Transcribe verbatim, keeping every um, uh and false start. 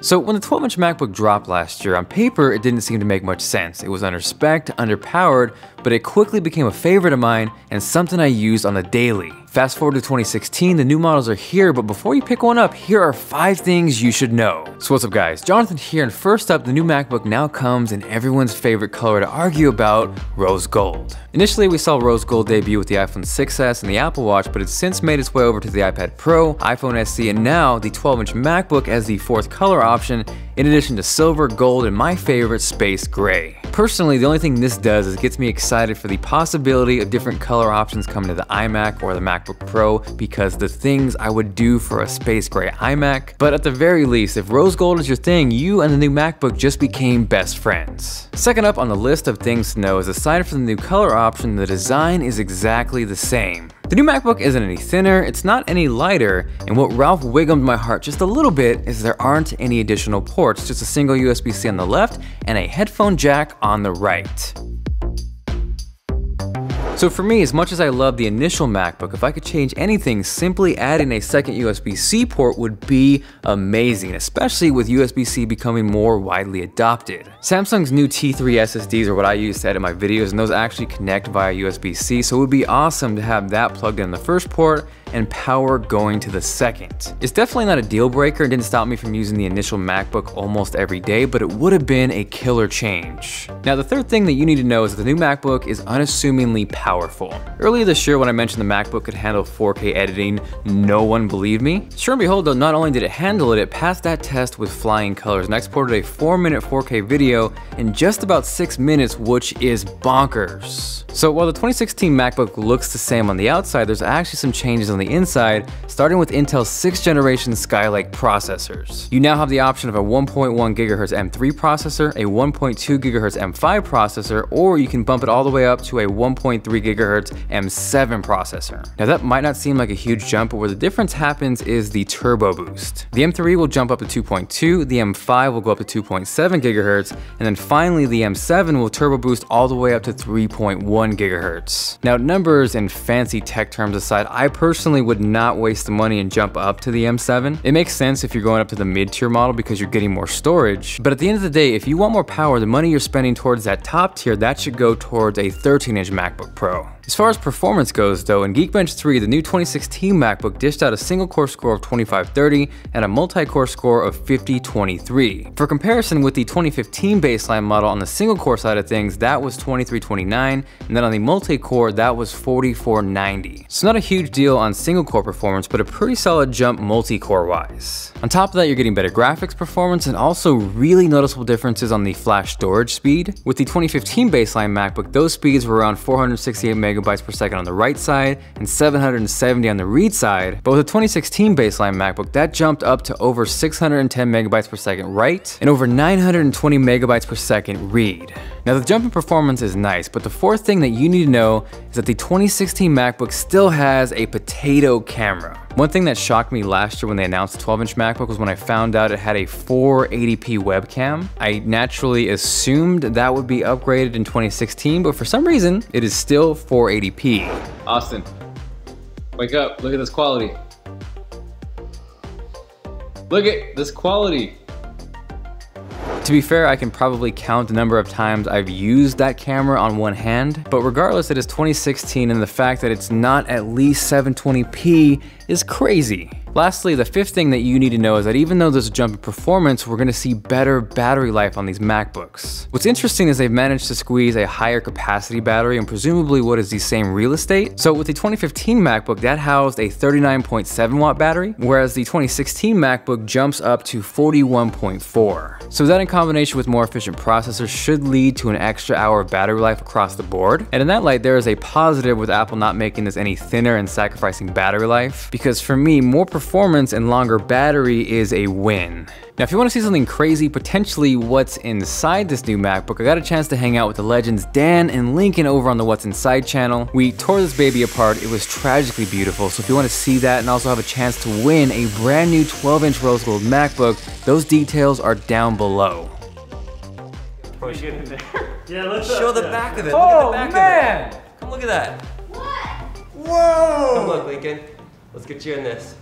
So when the twelve inch MacBook dropped last year, on paper it didn't seem to make much sense. It was under-spec'd, underpowered, but it quickly became a favorite of mine and something I used on the daily. Fast forward to twenty sixteen, the new models are here, but before you pick one up, here are five things you should know. So what's up guys, Jonathan here, and first up, the new MacBook now comes in everyone's favorite color to argue about, rose gold. Initially we saw rose gold debut with the iPhone six S and the Apple Watch, but it's since made its way over to the iPad Pro, iPhone S E, and now the twelve inch MacBook as the fourth color option, in addition to silver, gold, and my favorite, space gray. Personally, the only thing this does is gets me excited for the possibility of different color options coming to the iMac or the MacBook Pro, because the things I would do for a space gray iMac. But at the very least, if rose gold is your thing, you and the new MacBook just became best friends. Second up on the list of things to know is, aside from the new color option, the design is exactly the same. The new MacBook isn't any thinner, it's not any lighter, and what Ralph wiggled my heart just a little bit is there aren't any additional ports, just a single U S B C on the left and a headphone jack on the right. So for me, as much as I love the initial MacBook, if I could change anything, simply adding a second U S B C port would be amazing, especially with U S B C becoming more widely adopted. Samsung's new T three S S Ds are what I use to edit my videos, and those actually connect via U S B C, so it would be awesome to have that plugged in the first port and power going to the second. It's definitely not a deal breaker and didn't stop me from using the initial MacBook almost every day, but it would have been a killer change. Now the third thing that you need to know is that the new MacBook is unassumingly powerful. Earlier this year when I mentioned the MacBook could handle four K editing, no one believed me. Sure and behold though, not only did it handle it, it passed that test with flying colors and exported a four minute four K video in just about six minutes, which is bonkers. So while the twenty sixteen MacBook looks the same on the outside, there's actually some changes on the inside, starting with Intel's sixth generation Skylake processors. You now have the option of a one point one gigahertz M three processor, a one point two gigahertz M five processor, or you can bump it all the way up to a one point three gigahertz M seven processor. Now that might not seem like a huge jump, but where the difference happens is the turbo boost. The M three will jump up to two point two, the M five will go up to two point seven gigahertz, and then finally the M seven will turbo boost all the way up to three point one gigahertz. Now numbers and fancy tech terms aside, I personally would not waste the money and jump up to the M seven. It makes sense if you're going up to the mid-tier model because you're getting more storage, but at the end of the day, if you want more power, the money you're spending towards that top tier, that should go towards a thirteen inch MacBook Pro. As far as performance goes though, in Geekbench three, the new twenty sixteen MacBook dished out a single core score of twenty-five thirty and a multi-core score of fifty twenty-three. For comparison, with the twenty fifteen baseline model on the single core side of things, that was twenty-three twenty-nine, and then on the multi-core, that was forty-four ninety. So not a huge deal on single core performance, but a pretty solid jump multi-core wise. On top of that, you're getting better graphics performance and also really noticeable differences on the flash storage speed. With the twenty fifteen baseline MacBook, those speeds were around four hundred sixty-eight megabytes per second on the write side and seven hundred seventy on the read side, but with the twenty sixteen baseline MacBook, that jumped up to over six hundred ten megabytes per second write and over nine hundred twenty megabytes per second read. Now the jump in performance is nice, but the fourth thing that you need to know is that the twenty sixteen MacBook still has a potato camera. One thing that shocked me last year when they announced the twelve inch MacBook was when I found out it had a four eighty p webcam. I naturally assumed that would be upgraded in twenty sixteen, but for some reason, it is still four eighty p. Austin, wake up, look at this quality. Look at this quality. To be fair, I can probably count the number of times I've used that camera on one hand, but regardless, it is twenty sixteen and the fact that it's not at least seven twenty p is crazy. Lastly, the fifth thing that you need to know is that even though there's a jump in performance, we're gonna see better battery life on these MacBooks. What's interesting is they've managed to squeeze a higher capacity battery and presumably what is the same real estate. So with the twenty fifteen MacBook, that housed a thirty-nine point seven watt battery, whereas the twenty sixteen MacBook jumps up to forty-one point four. So that in combination with more efficient processors should lead to an extra hour of battery life across the board. And in that light, there is a positive with Apple not making this any thinner and sacrificing battery life, because for me, more performance and longer battery is a win. Now, if you want to see something crazy, potentially what's inside this new MacBook, I got a chance to hang out with the legends Dan and Lincoln over on the What's Inside channel. We tore this baby apart. It was tragically beautiful. So if you want to see that and also have a chance to win a brand new twelve inch rose gold MacBook, those details are down below. Push it in there. Yeah, let's show uh, the yeah. back of it. Oh, look at the back man. of it. Come look at that. What? Whoa! Come look, Lincoln. Let's get you in this.